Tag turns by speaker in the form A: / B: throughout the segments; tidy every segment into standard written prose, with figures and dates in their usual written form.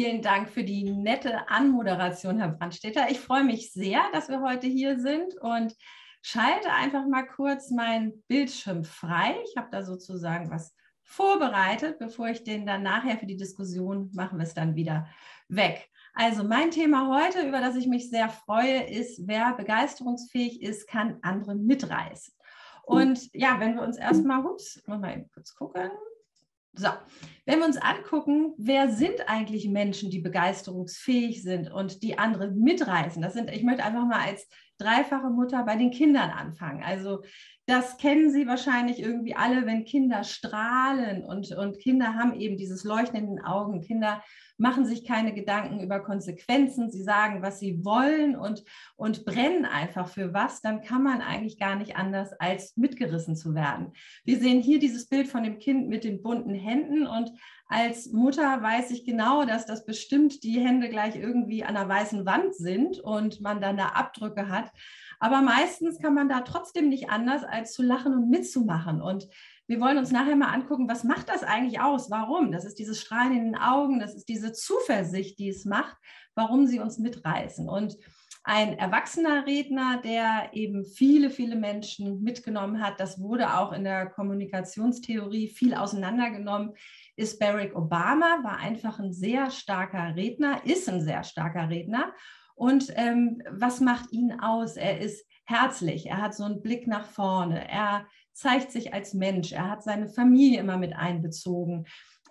A: Vielen Dank für die nette Anmoderation, Herr Brandstätter. Ich freue mich sehr, dass wir heute hier sind und schalte einfach mal kurz meinen Bildschirm frei. Ich habe da sozusagen was vorbereitet, bevor ich den dann nachher für die Diskussion machen wir es dann wieder weg. Also mein Thema heute, über das ich mich sehr freue, ist, wer begeisterungsfähig ist, kann andere mitreißen. Und ja, wenn wir uns erstmal, mal eben kurz gucken. So, wenn wir uns angucken, wer sind eigentlich Menschen, die begeisterungsfähig sind und die andere mitreißen? Ich möchte einfach mal als dreifache Mutter bei den Kindern anfangen. Also das kennen Sie wahrscheinlich irgendwie alle, wenn Kinder strahlen und Kinder haben eben dieses Leuchten in den Augen. Kinder machen sich keine Gedanken über Konsequenzen. Sie sagen, was sie wollen und brennen einfach für was. Dann kann man eigentlich gar nicht anders, als mitgerissen zu werden. Wir sehen hier dieses Bild von dem Kind mit den bunten Händen und als Mutter weiß ich genau, dass das bestimmt die Hände gleich irgendwie an einer weißen Wand sind und man dann da Abdrücke hat. Aber meistens kann man da trotzdem nicht anders, als zu lachen und mitzumachen. Und wir wollen uns nachher mal angucken, was macht das eigentlich aus? Warum? Das ist dieses Strahlen in den Augen, das ist diese Zuversicht, die es macht, warum sie uns mitreißen. Und ein erwachsener Redner, der eben viele, viele Menschen mitgenommen hat, das wurde auch in der Kommunikationstheorie viel auseinandergenommen, ist Barack Obama, war einfach ein sehr starker Redner, ist ein sehr starker Redner. Und was macht ihn aus? Er ist herzlich, er hat so einen Blick nach vorne, er zeigt sich als Mensch, er hat seine Familie immer mit einbezogen,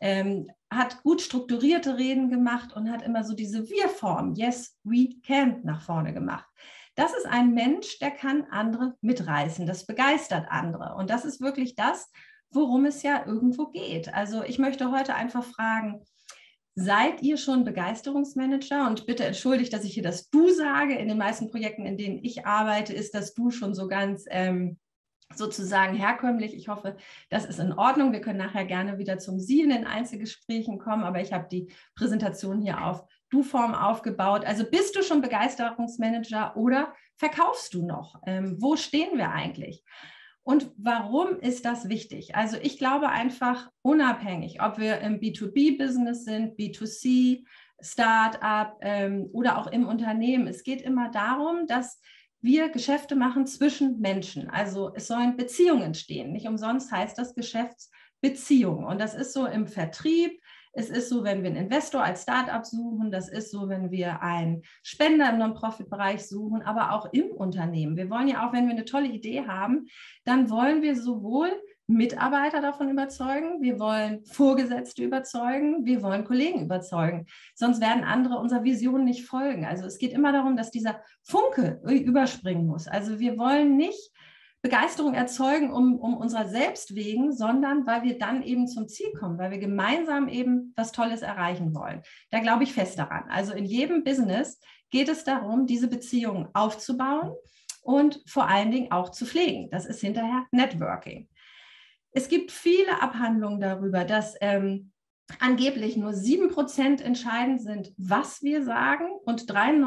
A: hat gut strukturierte Reden gemacht und hat immer so diese Wir-Form, yes, we can, nach vorne gemacht. Das ist ein Mensch, der kann andere mitreißen, das begeistert andere. Und das ist wirklich das, worum es ja irgendwo geht. Also ich möchte heute einfach fragen, seid ihr schon Begeisterungsmanager? Und bitte entschuldigt, dass ich hier das Du sage. In den meisten Projekten, in denen ich arbeite, ist das Du schon so ganz sozusagen herkömmlich. Ich hoffe, das ist in Ordnung. Wir können nachher gerne wieder zum Sie in den Einzelgesprächen kommen, aber ich habe die Präsentation hier auf Du-Form aufgebaut. Also bist du schon Begeisterungsmanager oder verkaufst du noch? Wo stehen wir eigentlich? Und warum ist das wichtig? Also ich glaube einfach unabhängig, ob wir im B2B-Business sind, B2C, Start-up oder auch im Unternehmen. Es geht immer darum, dass wir Geschäfte machen zwischen Menschen. Also es sollen Beziehungen entstehen. Nicht umsonst heißt das Geschäftsbeziehung. Und das ist so im Vertrieb. Es ist so, wenn wir einen Investor als Start-up suchen. Das ist so, wenn wir einen Spender im Non-Profit-Bereich suchen, aber auch im Unternehmen. Wir wollen ja auch, wenn wir eine tolle Idee haben, dann wollen wir sowohl Mitarbeiter davon überzeugen, wir wollen Vorgesetzte überzeugen, wir wollen Kollegen überzeugen. Sonst werden andere unserer Vision nicht folgen. Also es geht immer darum, dass dieser Funke überspringen muss. Also wir wollen nicht Begeisterung erzeugen um unserer selbst wegen, sondern weil wir dann eben zum Ziel kommen, weil wir gemeinsam eben was Tolles erreichen wollen. Da glaube ich fest daran. Also in jedem Business geht es darum, diese Beziehungen aufzubauen und vor allen Dingen auch zu pflegen. Das ist hinterher Networking. Es gibt viele Abhandlungen darüber, dass angeblich nur 7% entscheidend sind, was wir sagen und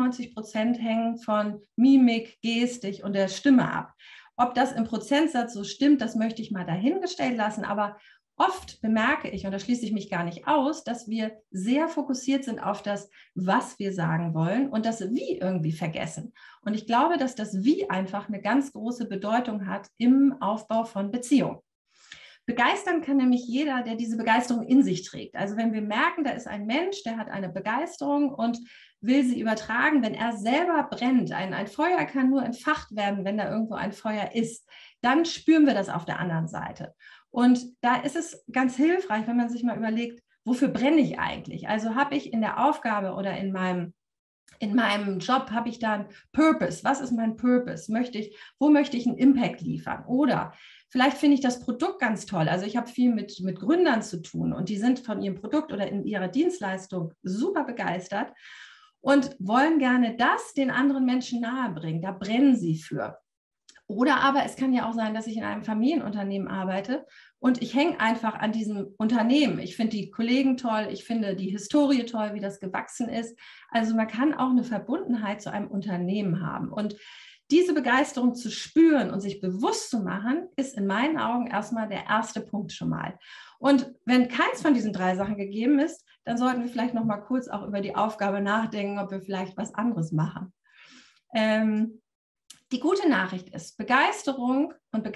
A: 93% hängen von Mimik, Gestik und der Stimme ab. Ob das im Prozentsatz so stimmt, das möchte ich mal dahingestellt lassen, aber oft bemerke ich, und da schließe ich mich gar nicht aus, dass wir sehr fokussiert sind auf das, was wir sagen wollen und das Wie irgendwie vergessen. Und ich glaube, dass das Wie einfach eine ganz große Bedeutung hat im Aufbau von Beziehungen. Begeistern kann nämlich jeder, der diese Begeisterung in sich trägt. Also wenn wir merken, da ist ein Mensch, der hat eine Begeisterung und will sie übertragen, wenn er selber brennt. Ein Feuer kann nur entfacht werden, wenn da irgendwo ein Feuer ist. Dann spüren wir das auf der anderen Seite. Und da ist es ganz hilfreich, wenn man sich mal überlegt, wofür brenne ich eigentlich? Also habe ich in der Aufgabe oder in meinem Job habe ich da einen Purpose. Was ist mein Purpose? Wo möchte ich einen Impact liefern? Oder vielleicht finde ich das Produkt ganz toll. Also ich habe viel mit Gründern zu tun und die sind von ihrem Produkt oder in ihrer Dienstleistung super begeistert und wollen gerne das den anderen Menschen nahebringen. Da brennen sie für. Oder aber es kann ja auch sein, dass ich in einem Familienunternehmen arbeite und ich hänge einfach an diesem Unternehmen. Ich finde die Kollegen toll, ich finde die Historie toll, wie das gewachsen ist. Also man kann auch eine Verbundenheit zu einem Unternehmen haben. Und diese Begeisterung zu spüren und sich bewusst zu machen, ist in meinen Augen erstmal der erste Punkt schon mal. Und wenn keins von diesen 3 Sachen gegeben ist, dann sollten wir vielleicht noch mal kurz auch über die Aufgabe nachdenken, ob wir vielleicht was anderes machen. Die gute Nachricht ist, Begeisterung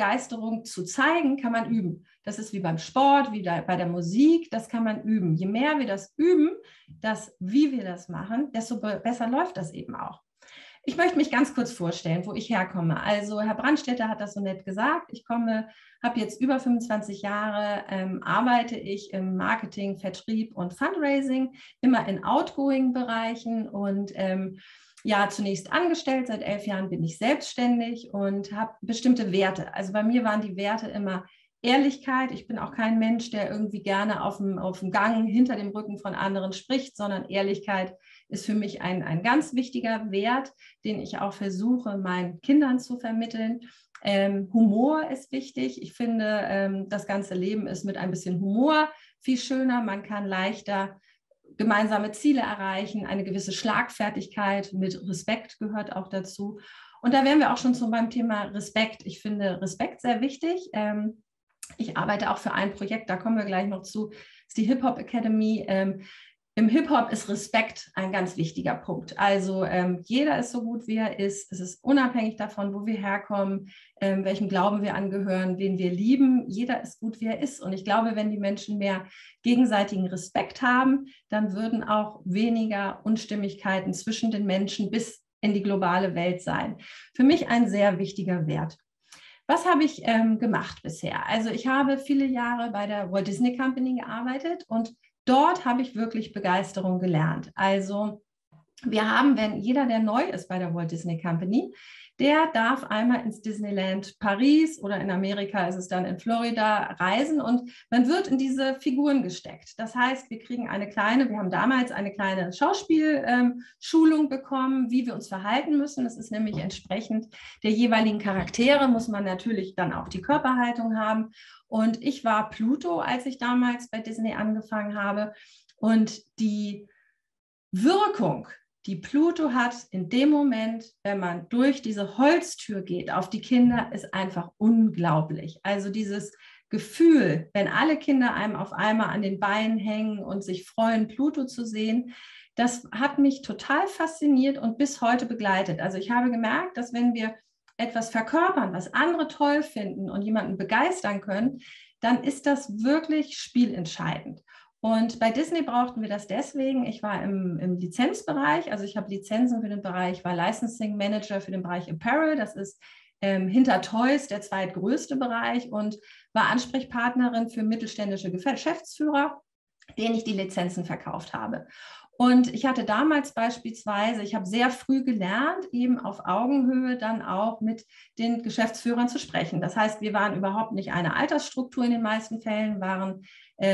A: zu zeigen, kann man üben. Das ist wie beim Sport, wie bei der Musik, das kann man üben. Je mehr wir das üben, wie wir das machen, desto besser läuft das eben auch. Ich möchte mich ganz kurz vorstellen, wo ich herkomme. Also Herr Brandstätter hat das so nett gesagt. Ich habe jetzt über 25 Jahre, arbeite ich im Marketing, Vertrieb und Fundraising, immer in Outgoing-Bereichen und ja, zunächst angestellt, seit 11 Jahren bin ich selbstständig und habe bestimmte Werte. Also bei mir waren die Werte immer Ehrlichkeit. Ich bin auch kein Mensch, der irgendwie gerne auf dem Gang hinter dem Rücken von anderen spricht, sondern Ehrlichkeit ist für mich ein ganz wichtiger Wert, den ich auch versuche, meinen Kindern zu vermitteln. Humor ist wichtig. Ich finde, das ganze Leben ist mit ein bisschen Humor viel schöner. Man kann leichter gemeinsame Ziele erreichen, eine gewisse Schlagfertigkeit mit Respekt gehört auch dazu. Und da wären wir auch schon beim Thema Respekt. Ich finde Respekt sehr wichtig. Ich arbeite auch für ein Projekt, da kommen wir gleich noch zu, das ist die Hip-Hop Academy. Im Hip-Hop ist Respekt ein ganz wichtiger Punkt. Also jeder ist so gut, wie er ist. Es ist unabhängig davon, wo wir herkommen, welchem Glauben wir angehören, wen wir lieben. Jeder ist gut, wie er ist. Und ich glaube, wenn die Menschen mehr gegenseitigen Respekt haben, dann würden auch weniger Unstimmigkeiten zwischen den Menschen bis in die globale Welt sein. Für mich ein sehr wichtiger Wert. Was habe ich gemacht bisher? Also ich habe viele Jahre bei der Walt Disney Company gearbeitet und dort habe ich wirklich Begeisterung gelernt. Also wir haben, wenn jeder, der neu ist bei der Walt Disney Company, der darf einmal ins Disneyland Paris oder in Amerika ist es dann in Florida reisen und man wird in diese Figuren gesteckt. Das heißt, wir haben damals eine kleine Schauspielschulung bekommen, wie wir uns verhalten müssen. Das ist nämlich entsprechend der jeweiligen Charaktere, muss man natürlich dann auch die Körperhaltung haben. Und ich war Pluto, als ich damals bei Disney angefangen habe. Und die Wirkung, die Pluto hat in dem Moment, wenn man durch diese Holztür geht auf die Kinder, ist einfach unglaublich. Also dieses Gefühl, wenn alle Kinder einem auf einmal an den Beinen hängen und sich freuen, Pluto zu sehen, das hat mich total fasziniert und bis heute begleitet. Also ich habe gemerkt, dass wenn wir etwas verkörpern, was andere toll finden und jemanden begeistern können, dann ist das wirklich spielentscheidend. Und bei Disney brauchten wir das deswegen. Ich war im Lizenzbereich, also ich habe Lizenzen für den Bereich, war Licensing Manager für den Bereich Apparel. Das ist hinter Toys der zweitgrößte Bereich und war Ansprechpartnerin für mittelständische Geschäftsführer, denen ich die Lizenzen verkauft habe. Und ich hatte damals beispielsweise, ich habe sehr früh gelernt, eben auf Augenhöhe dann auch mit den Geschäftsführern zu sprechen. Das heißt, wir waren überhaupt nicht eine Altersstruktur in den meisten Fällen, waren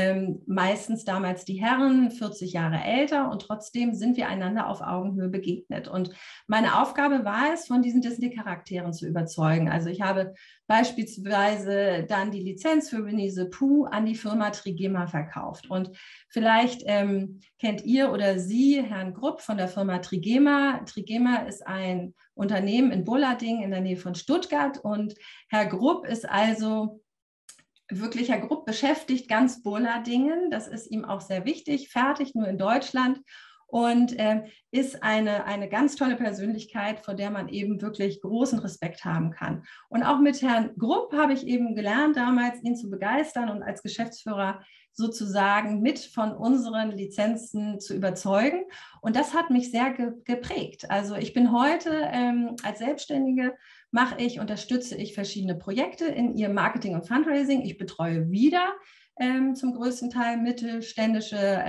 A: meistens damals die Herren 40 Jahre älter und trotzdem sind wir einander auf Augenhöhe begegnet. Und meine Aufgabe war es, von diesen Disney-Charakteren zu überzeugen. Also ich habe beispielsweise dann die Lizenz für Winnie the Pooh an die Firma Trigema verkauft. Und vielleicht kennt ihr oder Sie Herrn Grupp von der Firma Trigema. Trigema ist ein Unternehmen in Bullading in der Nähe von Stuttgart und Herr Grupp ist also wirklich, Herr Grupp beschäftigt ganz Bulladingen, das ist ihm auch sehr wichtig, fertig nur in Deutschland und ist eine ganz tolle Persönlichkeit, vor der man eben wirklich großen Respekt haben kann. Und auch mit Herrn Grupp habe ich eben gelernt, damals ihn zu begeistern und als Geschäftsführer sozusagen mit von unseren Lizenzen zu überzeugen. Und das hat mich sehr geprägt. Also ich bin heute als Selbstständige unterstütze ich verschiedene Projekte in ihrem Marketing und Fundraising. Ich betreue wieder zum größten Teil mittelständische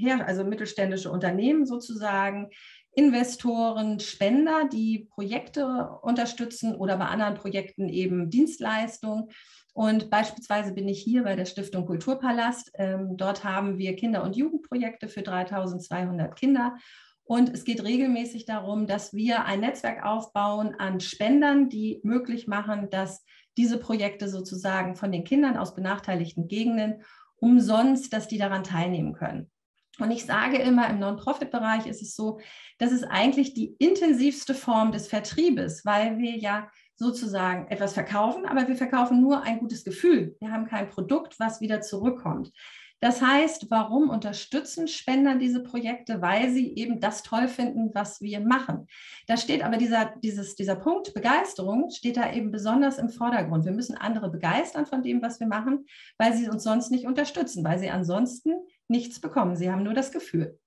A: Unternehmen sozusagen, Investoren, Spender, die Projekte unterstützen oder bei anderen Projekten eben Dienstleistungen. Und beispielsweise bin ich hier bei der Stiftung Kulturpalast. Dort haben wir Kinder- und Jugendprojekte für 3.200 Kinder. Und es geht regelmäßig darum, dass wir ein Netzwerk aufbauen an Spendern, die möglich machen, dass diese Projekte sozusagen von den Kindern aus benachteiligten Gegenden umsonst, dass die daran teilnehmen können. Und ich sage immer, im Non-Profit-Bereich ist es so, das ist eigentlich die intensivste Form des Vertriebes, weil wir ja sozusagen etwas verkaufen, aber wir verkaufen nur ein gutes Gefühl. Wir haben kein Produkt, was wieder zurückkommt. Das heißt, warum unterstützen Spender diese Projekte? Weil sie eben das toll finden, was wir machen. Da steht aber dieser Punkt Begeisterung, steht da eben besonders im Vordergrund. Wir müssen andere begeistern von dem, was wir machen, weil sie uns sonst nicht unterstützen, weil sie ansonsten nichts bekommen. Sie haben nur das Gefühl.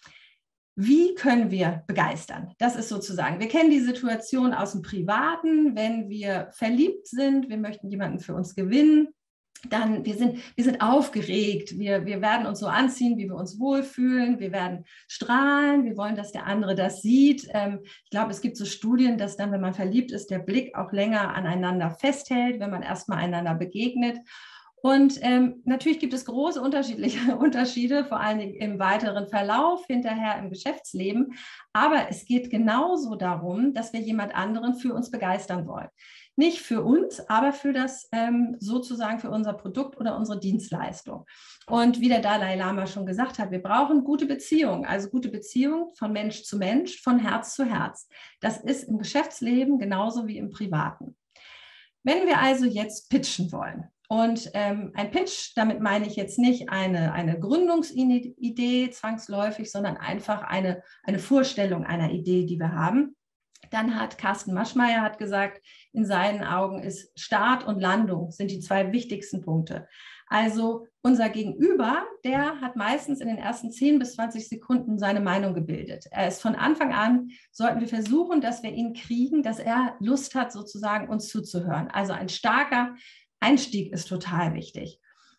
A: Wie können wir begeistern? Das ist sozusagen, wir kennen die Situation aus dem Privaten, wenn wir verliebt sind, wir möchten jemanden für uns gewinnen, dann wir sind aufgeregt, wir werden uns so anziehen, wie wir uns wohlfühlen, wir werden strahlen, wir wollen, dass der andere das sieht. Ich glaube, es gibt so Studien, dass dann, wenn man verliebt ist, der Blick auch länger aneinander festhält, wenn man erstmal einander begegnet. Und natürlich gibt es große Unterschiede, vor allen Dingen im weiteren Verlauf, hinterher im Geschäftsleben. Aber es geht genauso darum, dass wir jemand anderen für uns begeistern wollen. Nicht für uns, aber für das sozusagen für unser Produkt oder unsere Dienstleistung. Und wie der Dalai Lama schon gesagt hat, wir brauchen gute Beziehungen, also gute Beziehungen von Mensch zu Mensch, von Herz zu Herz. Das ist im Geschäftsleben genauso wie im Privaten. Wenn wir also jetzt pitchen wollen, und ein Pitch, damit meine ich jetzt nicht eine Gründungsidee zwangsläufig, sondern einfach eine Vorstellung einer Idee, die wir haben. Dann hat Carsten Maschmeyer gesagt, in seinen Augen ist Start und Landung sind die zwei wichtigsten Punkte. Also unser Gegenüber, der hat meistens in den ersten 10 bis 20 Sekunden seine Meinung gebildet. Er ist von Anfang an, sollten wir versuchen, dass wir ihn kriegen, dass er Lust hat, sozusagen uns zuzuhören. Also ein starker Einstieg ist total wichtig.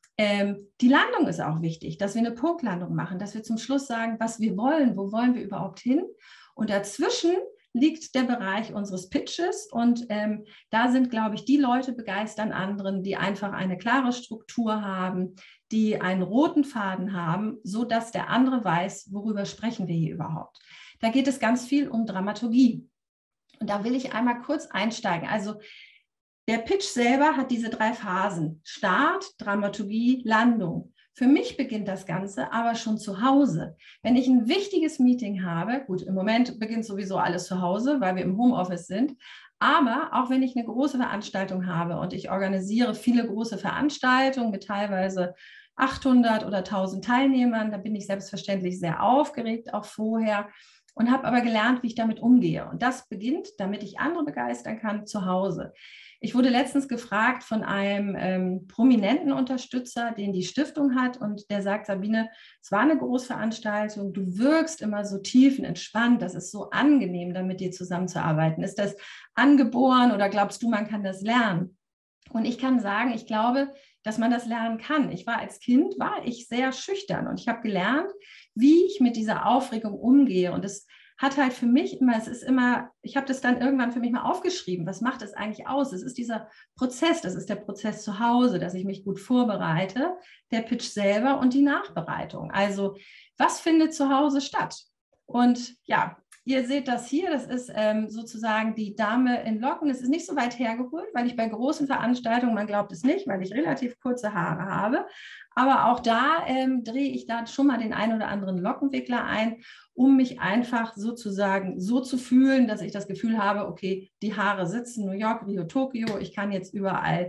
A: Die Landung ist auch wichtig, dass wir eine Punktlandung machen, dass wir zum Schluss sagen, was wir wollen, wo wollen wir überhaupt hin. Und dazwischen liegt der Bereich unseres Pitches und da sind, glaube ich, die Leute begeistern anderen, die einfach eine klare Struktur haben, die einen roten Faden haben, sodass der andere weiß, worüber sprechen wir hier überhaupt. Da geht es ganz viel um Dramaturgie. Und da will ich einmal kurz einsteigen. Also der Pitch selber hat diese 3 Phasen: Start, Dramaturgie, Landung. Für mich beginnt das Ganze aber schon zu Hause. Wenn ich ein wichtiges Meeting habe, gut, im Moment beginnt sowieso alles zu Hause, weil wir im Homeoffice sind, aber auch wenn ich eine große Veranstaltung habe und ich organisiere viele große Veranstaltungen mit teilweise 800 oder 1000 Teilnehmern, da bin ich selbstverständlich sehr aufgeregt, auch vorher, und habe aber gelernt, wie ich damit umgehe. Und das beginnt, damit ich andere begeistern kann, zu Hause. Ich wurde letztens gefragt von einem prominenten Unterstützer, den die Stiftung hat, und der sagt: Sabine, es war eine Großveranstaltung, du wirkst immer so tiefenentspannt, das ist so angenehm, da mit dir zusammenzuarbeiten. Ist das angeboren oder glaubst du, man kann das lernen? Und ich kann sagen, ich glaube, dass man das lernen kann. Als Kind war ich sehr schüchtern und ich habe gelernt, wie ich mit dieser Aufregung umgehe. Und es hat halt für mich immer, ich habe das dann irgendwann für mich mal aufgeschrieben, was macht es eigentlich aus? Es ist dieser Prozess, das ist der Prozess zu Hause, dass ich mich gut vorbereite, der Pitch selber und die Nachbereitung. Also was findet zu Hause statt? Und ja, ihr seht das hier, das ist sozusagen die Dame in Locken. Es ist nicht so weit hergeholt, weil ich bei großen Veranstaltungen, man glaubt es nicht, weil ich relativ kurze Haare habe, aber auch da drehe ich da schon mal den einen oder anderen Lockenwickler ein, um mich einfach sozusagen so zu fühlen, dass ich das Gefühl habe, okay, die Haare sitzen, New York, Rio, Tokio, ich kann jetzt überall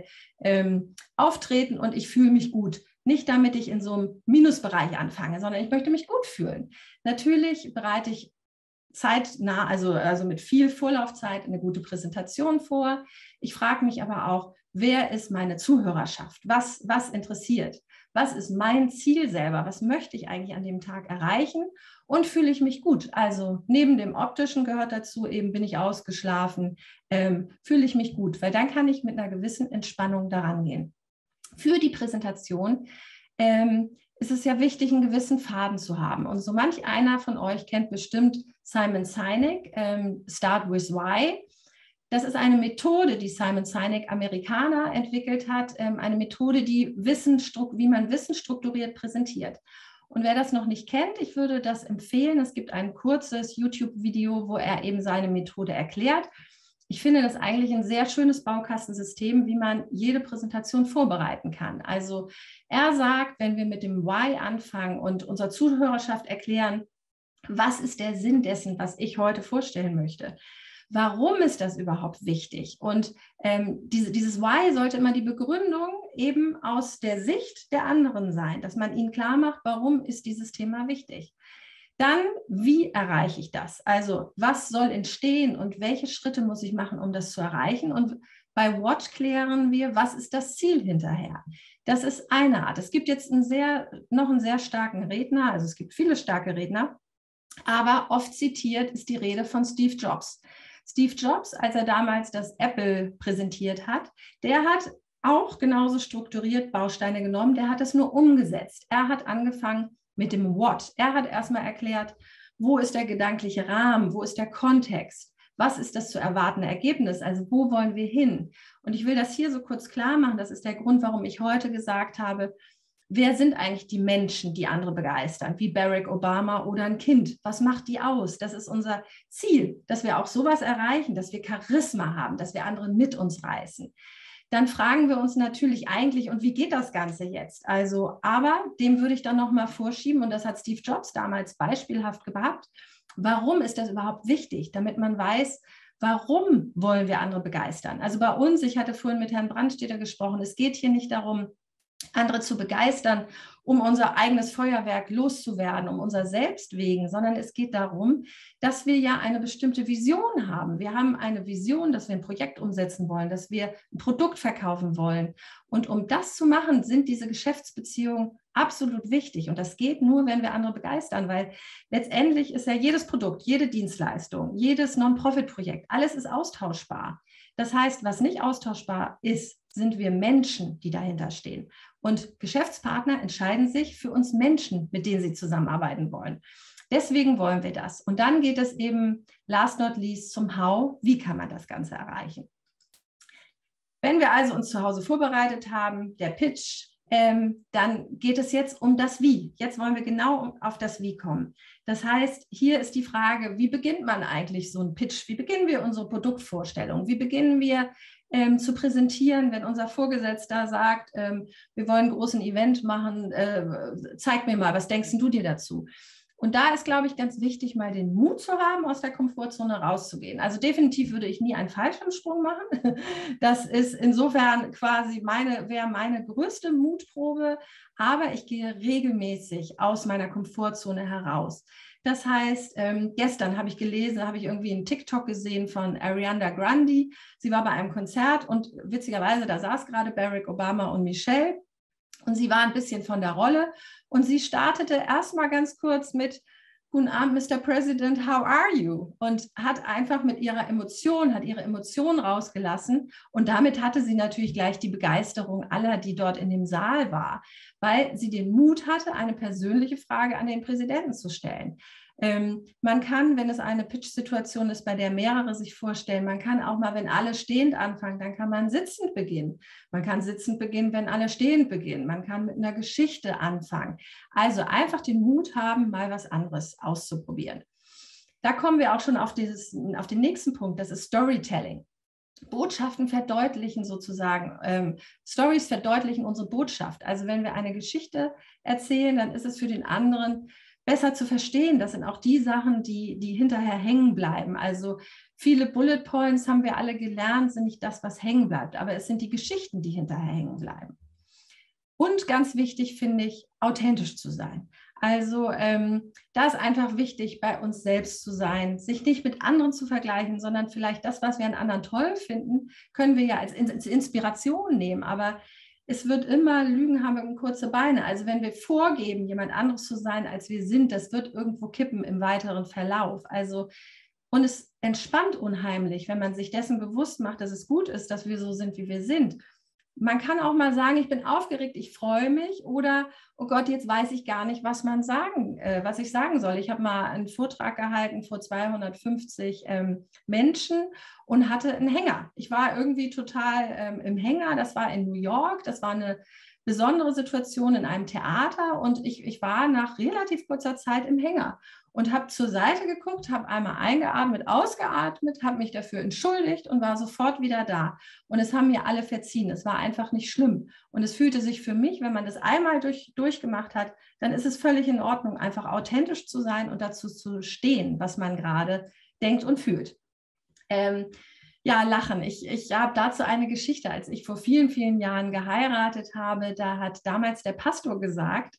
A: auftreten und ich fühle mich gut. Nicht damit ich in so einem Minusbereich anfange, sondern ich möchte mich gut fühlen. Natürlich bereite ich zeitnah, also mit viel Vorlaufzeit, eine gute Präsentation vor. Ich frage mich aber auch, wer ist meine Zuhörerschaft? Was interessiert? Was ist mein Ziel selber? Was möchte ich eigentlich an dem Tag erreichen? Und fühle ich mich gut? Also neben dem Optischen gehört dazu eben, bin ich ausgeschlafen, fühle ich mich gut, weil dann kann ich mit einer gewissen Entspannung daran gehen. Für die Präsentation ist es ja wichtig, einen gewissen Faden zu haben. Und so manch einer von euch kennt bestimmt Simon Sinek, Start with Why. Das ist eine Methode, die Simon Sinek, Amerikaner, entwickelt hat. Eine Methode, wie man Wissen strukturiert präsentiert. Und wer das noch nicht kennt, ich würde das empfehlen. Es gibt ein kurzes YouTube-Video, wo er eben seine Methode erklärt. ich finde das eigentlich ein sehr schönes Baukastensystem, wie man jede Präsentation vorbereiten kann. Also er sagt, wenn wir mit dem Why anfangen und unserer Zuhörerschaft erklären, was ist der Sinn dessen, was ich heute vorstellen möchte? Warum ist das überhaupt wichtig? Und dieses Why sollte immer die Begründung eben aus der Sicht der anderen sein, dass man ihnen klar macht, warum ist dieses Thema wichtig. Dann, wie erreiche ich das? Also, was soll entstehen und welche Schritte muss ich machen, um das zu erreichen? Und bei What klären wir, was ist das Ziel hinterher? Das ist eine Art. Es gibt jetzt noch einen sehr starken Redner, also es gibt viele starke Redner, aber oft zitiert ist die Rede von Steve Jobs. Steve Jobs, als er damals das Apple präsentiert hat, der hat auch genauso strukturiert Bausteine genommen, der hat es nur umgesetzt. Er hat angefangen mit dem What. Er hat erstmal erklärt, wo ist der gedankliche Rahmen, wo ist der Kontext, was ist das zu erwartende Ergebnis, also wo wollen wir hin? Und ich will das hier so kurz klar machen, das ist der Grund, warum ich heute gesagt habe, wer sind eigentlich die Menschen, die andere begeistern, wie Barack Obama oder ein Kind? Was macht die aus? Das ist unser Ziel, dass wir auch sowas erreichen, dass wir Charisma haben, dass wir andere mit uns reißen. Dann fragen wir uns natürlich eigentlich, und wie geht das Ganze jetzt? Also, aber dem würde ich dann nochmal vorschieben, und das hat Steve Jobs damals beispielhaft gehabt. Warum ist das überhaupt wichtig? Damit man weiß, warum wollen wir andere begeistern? Also bei uns, ich hatte vorhin mit Herrn Brandstätter gesprochen, es geht hier nicht darum, andere zu begeistern, um unser eigenes Feuerwerk loszuwerden, um unser Selbst wegen, sondern es geht darum, dass wir ja eine bestimmte Vision haben. Wir haben eine Vision, dass wir ein Projekt umsetzen wollen, dass wir ein Produkt verkaufen wollen. Und um das zu machen, sind diese Geschäftsbeziehungen absolut wichtig. Und das geht nur, wenn wir andere begeistern, weil letztendlich ist ja jedes Produkt, jede Dienstleistung, jedes Non-Profit-Projekt, alles ist austauschbar. Das heißt, was nicht austauschbar ist, sind wir Menschen, die dahinter stehen. Und Geschäftspartner entscheiden sich für uns Menschen, mit denen sie zusammenarbeiten wollen. Deswegen wollen wir das. Und dann geht es eben, last not least, zum How. Wie kann man das Ganze erreichen? Wenn wir also uns zu Hause vorbereitet haben, der Pitch, dann geht es jetzt um das Wie. Jetzt wollen wir genau auf das Wie kommen. Das heißt, hier ist die Frage, wie beginnt man eigentlich so einen Pitch? Wie beginnen wir unsere Produktvorstellung? Wie beginnen wir zu präsentieren, wenn unser Vorgesetzter sagt, wir wollen einen großen Event machen, zeig mir mal, was denkst du dir dazu? Und da ist, glaube ich, ganz wichtig, mal den Mut zu haben, aus der Komfortzone rauszugehen. Also definitiv würde ich nie einen Fallschirmsprung machen. Das ist insofern quasi wäre meine größte Mutprobe, aber ich gehe regelmäßig aus meiner Komfortzone heraus. Das heißt, gestern habe ich irgendwie einen TikTok gesehen von Ariana Grande. Sie war bei einem Konzert und witzigerweise, da saß gerade Barack Obama und Michelle. Und sie war ein bisschen von der Rolle und sie startete erstmal ganz kurz mit Guten Abend, Mr. President, how are you? Und hat einfach mit ihre Emotionen rausgelassen. Und damit hatte sie natürlich gleich die Begeisterung aller, die dort in dem Saal war, weil sie den Mut hatte, eine persönliche Frage an den Präsidenten zu stellen. Man kann, wenn es eine Pitch-Situation ist, bei der mehrere sich vorstellen, man kann auch mal, wenn alle stehend anfangen, dann kann man sitzend beginnen. Man kann sitzend beginnen, wenn alle stehend beginnen. Man kann mit einer Geschichte anfangen. Also einfach den Mut haben, mal was anderes auszuprobieren. Da kommen wir auch schon auf den nächsten Punkt, das ist Storytelling. Botschaften verdeutlichen sozusagen, Stories verdeutlichen unsere Botschaft. Also wenn wir eine Geschichte erzählen, dann ist es für den anderen besser zu verstehen. Das sind auch die Sachen, die hinterher hängen bleiben. Also viele Bullet Points, haben wir alle gelernt, sind nicht das, was hängen bleibt, aber es sind die Geschichten, die hinterher hängen bleiben. Und ganz wichtig finde ich, authentisch zu sein. Also da ist einfach wichtig, bei uns selbst zu sein, sich nicht mit anderen zu vergleichen, sondern vielleicht das, was wir an anderen toll finden, können wir ja als Inspiration nehmen. Aber es wird immer, Lügen haben kurze Beine. Also wenn wir vorgeben, jemand anderes zu sein, als wir sind, das wird irgendwo kippen im weiteren Verlauf. Also, und es entspannt unheimlich, wenn man sich dessen bewusst macht, dass es gut ist, dass wir so sind, wie wir sind. Man kann auch mal sagen, ich bin aufgeregt, ich freue mich, oder, oh Gott, jetzt weiß ich gar nicht, was ich sagen soll. Ich habe mal einen Vortrag gehalten vor 250 Menschen und hatte einen Hänger. Ich war irgendwie total im Hänger, das war in New York, das war eine besondere Situation in einem Theater und ich war nach relativ kurzer Zeit im Hänger. und habe zur Seite geguckt, habe einmal eingeatmet, ausgeatmet, habe mich dafür entschuldigt und war sofort wieder da. Und es haben mir alle verziehen. Es war einfach nicht schlimm. Und es fühlte sich für mich, wenn man das einmal durchgemacht hat, dann ist es völlig in Ordnung, einfach authentisch zu sein und dazu zu stehen, was man gerade denkt und fühlt. Ja, lachen. Ich habe dazu eine Geschichte. Als ich vor vielen, vielen Jahren geheiratet habe, da hat damals der Pastor gesagt,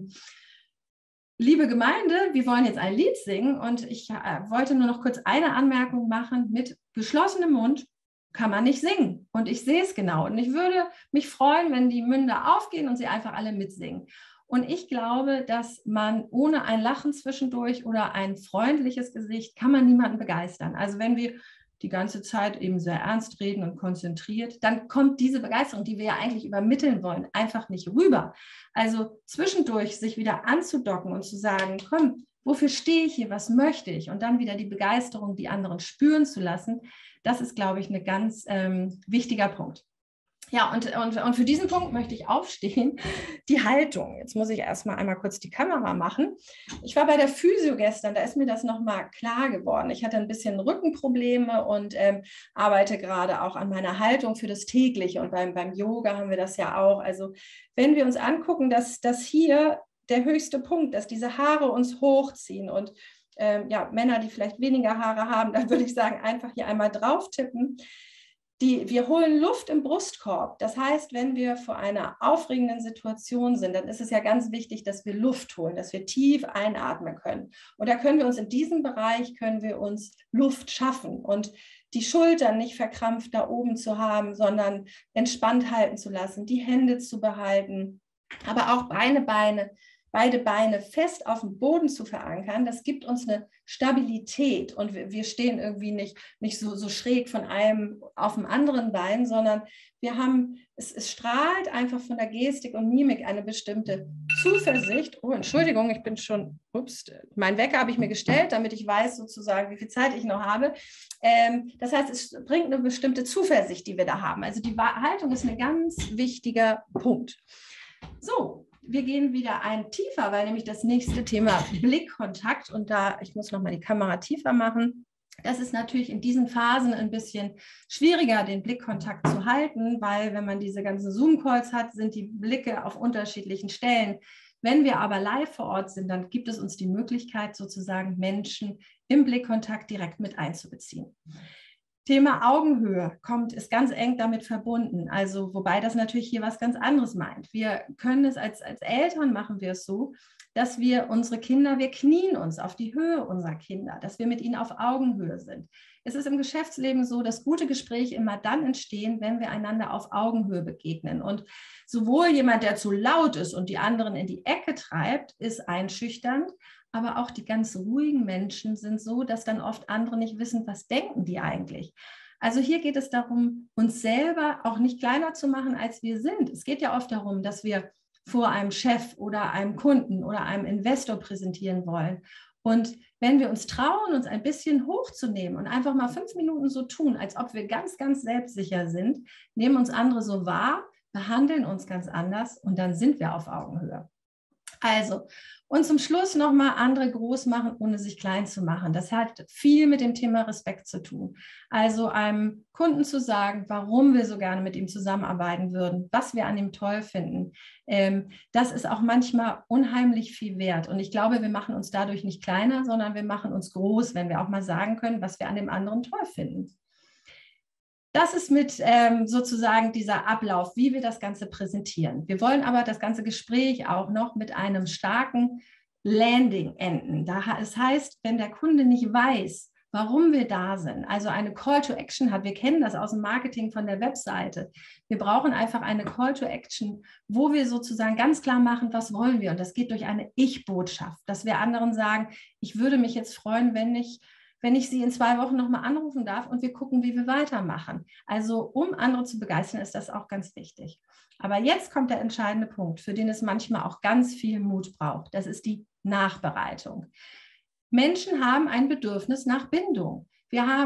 A: liebe Gemeinde, wir wollen jetzt ein Lied singen und ich wollte nur noch kurz eine Anmerkung machen, mit geschlossenem Mund kann man nicht singen und ich sehe es genau und ich würde mich freuen, wenn die Münder aufgehen und sie einfach alle mitsingen. Und ich glaube, dass man ohne ein Lachen zwischendurch oder ein freundliches Gesicht kann man niemanden begeistern. Also wenn wir die ganze Zeit eben sehr ernst reden und konzentriert, dann kommt diese Begeisterung, die wir ja eigentlich übermitteln wollen, einfach nicht rüber. Also zwischendurch sich wieder anzudocken und zu sagen, komm, wofür stehe ich hier, was möchte ich? Und dann wieder die Begeisterung, die anderen spüren zu lassen, das ist, glaube ich, ein ganz wichtiger Punkt. Ja, und für diesen Punkt möchte ich aufstehen, die Haltung. Jetzt muss ich erstmal einmal kurz die Kamera machen. Ich war bei der Physio gestern, da ist mir das nochmal klar geworden. Ich hatte ein bisschen Rückenprobleme und arbeite gerade auch an meiner Haltung für das Tägliche. Und beim Yoga haben wir das ja auch. Also wenn wir uns angucken, dass das hier der höchste Punkt, dass diese Haare uns hochziehen und ja, Männer, die vielleicht weniger Haare haben, da würde ich sagen, einfach hier einmal drauf tippen. Wir holen Luft im Brustkorb. Das heißt, wenn wir vor einer aufregenden Situation sind, dann ist es ja ganz wichtig, dass wir Luft holen, dass wir tief einatmen können. Und da können wir uns in diesem Bereich, können wir uns Luft schaffen und die Schultern nicht verkrampft da oben zu haben, sondern entspannt halten zu lassen, die Hände zu behalten, aber auch beide Beine fest auf dem Boden zu verankern, das gibt uns eine Stabilität und wir stehen irgendwie nicht so schräg von einem auf dem anderen Bein, sondern es strahlt einfach von der Gestik und Mimik eine bestimmte Zuversicht. Oh, Entschuldigung, ich bin schon, mein Wecker habe ich mir gestellt, damit ich weiß sozusagen, wie viel Zeit ich noch habe. Das heißt, es bringt eine bestimmte Zuversicht, die wir da haben. Also die Haltung ist ein ganz wichtiger Punkt. So, wir gehen wieder ein tiefer, weil nämlich das nächste Thema Blickkontakt und ich muss nochmal die Kamera tiefer machen. Das ist natürlich in diesen Phasen ein bisschen schwieriger, den Blickkontakt zu halten, weil wenn man diese ganzen Zoom-Calls hat, sind die Blicke auf unterschiedlichen Stellen. Wenn wir aber live vor Ort sind, dann gibt es uns die Möglichkeit, sozusagen Menschen im Blickkontakt direkt mit einzubeziehen. Thema Augenhöhe ist ganz eng damit verbunden, also wobei das natürlich hier was ganz anderes meint. Wir können es als Eltern machen wir es so, dass wir wir knien uns auf die Höhe unserer Kinder, dass wir mit ihnen auf Augenhöhe sind. Es ist im Geschäftsleben so, dass gute Gespräche immer dann entstehen, wenn wir einander auf Augenhöhe begegnen. Und sowohl jemand, der zu laut ist und die anderen in die Ecke treibt, ist einschüchternd, aber auch die ganz ruhigen Menschen sind so, dass dann oft andere nicht wissen, was denken die eigentlich. Also hier geht es darum, uns selber auch nicht kleiner zu machen, als wir sind. Es geht ja oft darum, dass wir vor einem Chef oder einem Kunden oder einem Investor präsentieren wollen. Und wenn wir uns trauen, uns ein bisschen hochzunehmen und einfach mal 5 Minuten so tun, als ob wir ganz, ganz selbstsicher sind, nehmen uns andere so wahr, behandeln uns ganz anders und dann sind wir auf Augenhöhe. Also, und zum Schluss nochmal andere groß machen, ohne sich klein zu machen. Das hat viel mit dem Thema Respekt zu tun. Also einem Kunden zu sagen, warum wir so gerne mit ihm zusammenarbeiten würden, was wir an ihm toll finden, das ist auch manchmal unheimlich viel wert. Und ich glaube, wir machen uns dadurch nicht kleiner, sondern wir machen uns groß, wenn wir auch mal sagen können, was wir an dem anderen toll finden. Das ist mit sozusagen dieser Ablauf, wie wir das Ganze präsentieren. Wir wollen aber das ganze Gespräch auch noch mit einem starken Landing enden. Das heißt, wenn der Kunde nicht weiß, warum wir da sind, also eine Call to Action hat, wir kennen das aus dem Marketing von der Webseite. Wir brauchen einfach eine Call to Action, wo wir sozusagen ganz klar machen, was wollen wir. Und das geht durch eine Ich-Botschaft, dass wir anderen sagen, ich würde mich jetzt freuen, wenn ich Sie in 2 Wochen nochmal anrufen darf und wir gucken, wie wir weitermachen. Also um andere zu begeistern, ist das auch ganz wichtig. Aber jetzt kommt der entscheidende Punkt, für den es manchmal auch ganz viel Mut braucht. Das ist die Nachbereitung. Menschen haben ein Bedürfnis nach Bindung. Wir haben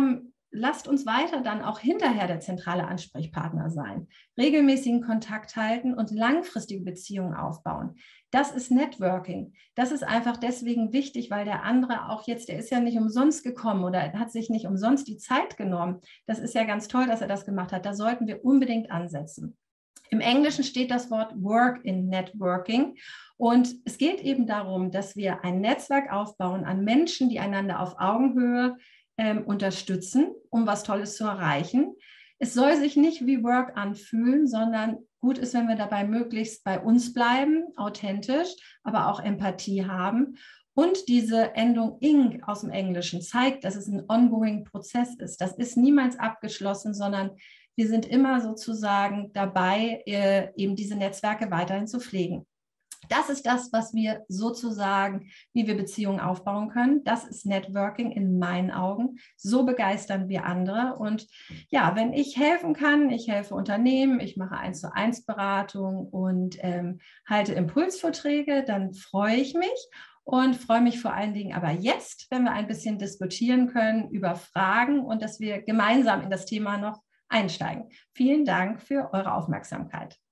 A: lasst uns weiter dann auch hinterher der zentrale Ansprechpartner sein, regelmäßigen Kontakt halten und langfristige Beziehungen aufbauen. Das ist Networking. Das ist einfach deswegen wichtig, weil der andere auch jetzt, der ist ja nicht umsonst gekommen oder hat sich nicht umsonst die Zeit genommen. Das ist ja ganz toll, dass er das gemacht hat. Da sollten wir unbedingt ansetzen. Im Englischen steht das Wort Work in Networking. Und es geht eben darum, dass wir ein Netzwerk aufbauen an Menschen, die einander auf Augenhöhe unterstützen, um was Tolles zu erreichen. Es soll sich nicht wie Work anfühlen, sondern gut ist, wenn wir dabei möglichst bei uns bleiben, authentisch, aber auch Empathie haben. Und diese Endung ing aus dem Englischen zeigt, dass es ein ongoing Prozess ist. Das ist niemals abgeschlossen, sondern wir sind immer sozusagen dabei, eben diese Netzwerke weiterhin zu pflegen. Das ist das, was wir sozusagen, wie wir Beziehungen aufbauen können. Das ist Networking in meinen Augen. So begeistern wir andere. Und ja, wenn ich helfen kann, ich helfe Unternehmen, ich mache 1:1 Beratung und halte Impulsvorträge, dann freue ich mich und freue mich vor allen Dingen aber jetzt, wenn wir ein bisschen diskutieren können über Fragen und dass wir gemeinsam in das Thema noch einsteigen. Vielen Dank für eure Aufmerksamkeit.